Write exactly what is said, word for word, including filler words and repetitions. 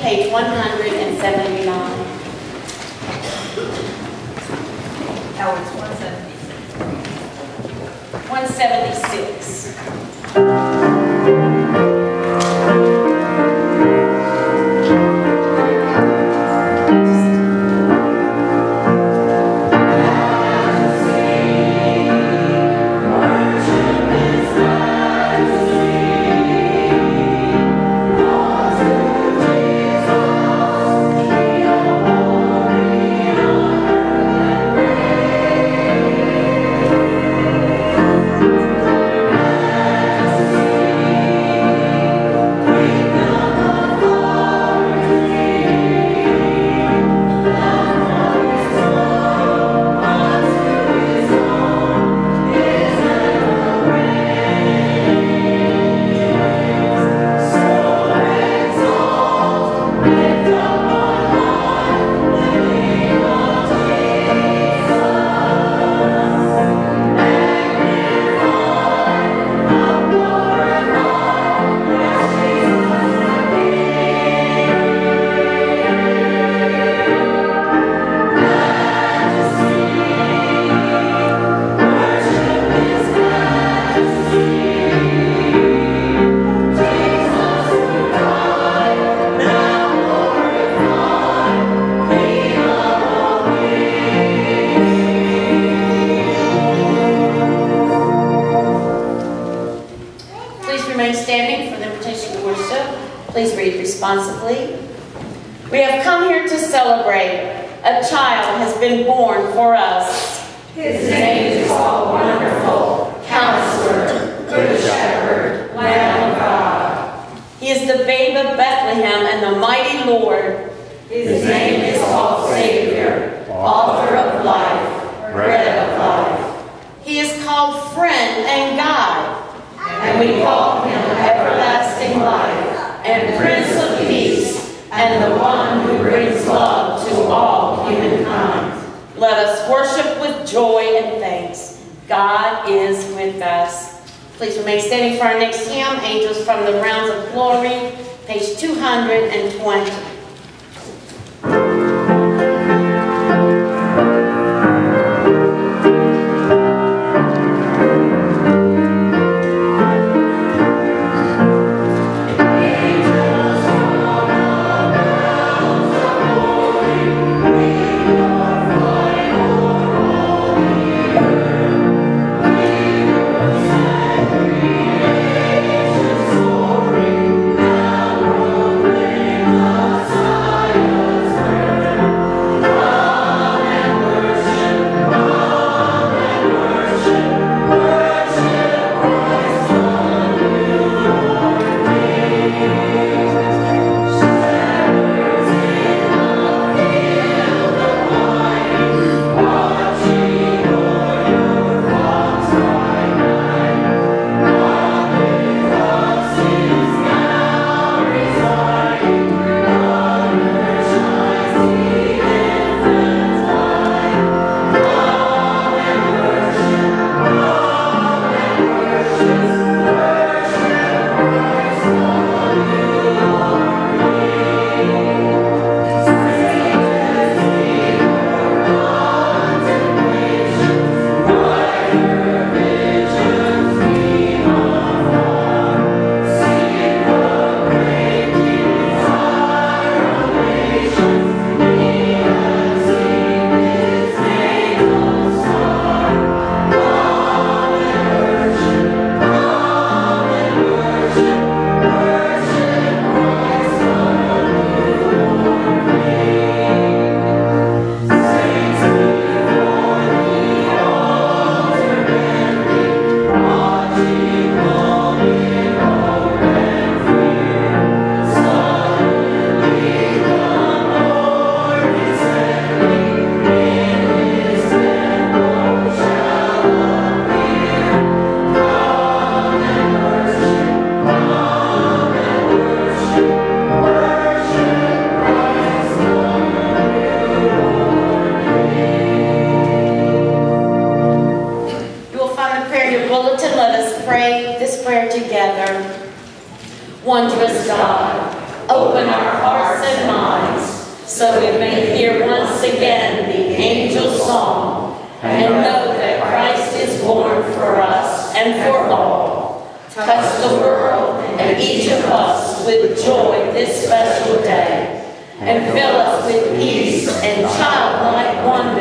page one hundred seventy-nine. Oh, it's one seventy-six. one seventy-six. Please read responsibly. We have come here to celebrate. A child has been born for us. His name is called Wonderful, Counselor, Good Shepherd, Lamb of God. He is the babe of Bethlehem and the mighty Lord. His name is called Savior, Author of life, Bread of life. He is called Friend and Guide. And we call him Everlasting Life, and Prince of Peace, and the one who brings love to all humankind. Let us worship with joy and thanks. God is with us. Please remain standing for our next hymn, Angels from the Realms of Glory, page two hundred twenty. Wondrous God, open our hearts and so we may hear once again the angel song, and know that Christ is born for us and for all. Touch the world and each of us with joy this special day, and fill us with peace and childlike wonder